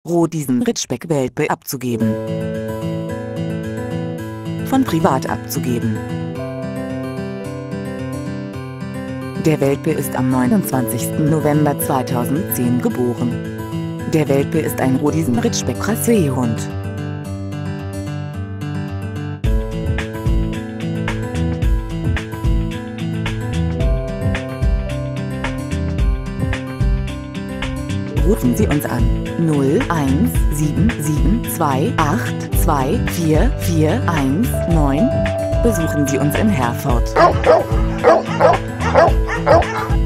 Rhodesian Ridgeback-Welpe abzugeben. Von privat abzugeben. Der Welpe ist am 29. November 2010 geboren. Der Welpe ist ein Rhodesian Ridgeback-Rassehund. Rufen Sie uns an 01772824419. Besuchen Sie uns in Herford.